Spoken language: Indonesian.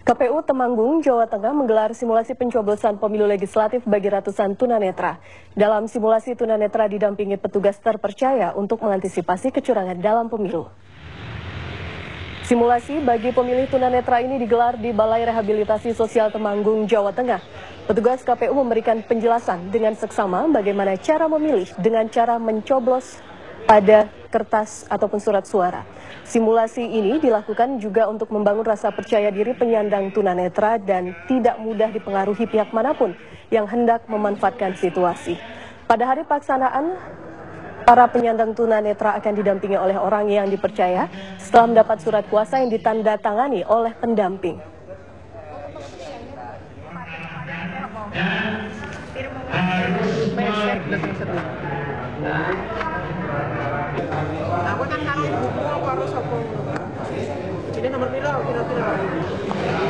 KPU Temanggung, Jawa Tengah menggelar simulasi pencoblosan pemilu legislatif bagi ratusan tunanetra. Dalam simulasi, tunanetra didampingi petugas terpercaya untuk mengantisipasi kecurangan dalam pemilu. Simulasi bagi pemilih tunanetra ini digelar di Balai Rehabilitasi Sosial Temanggung, Jawa Tengah. Petugas KPU memberikan penjelasan dengan seksama bagaimana cara memilih dengan cara mencoblos pada kertas ataupun surat suara. Simulasi ini dilakukan juga untuk membangun rasa percaya diri penyandang tunanetra dan tidak mudah dipengaruhi pihak manapun yang hendak memanfaatkan situasi. Pada hari pelaksanaan, para penyandang tunanetra akan didampingi oleh orang yang dipercaya setelah mendapat surat kuasa yang ditandatangani oleh pendamping. Aku kan harus buku, aku harus apa? Jadi nomor pila kira-kira.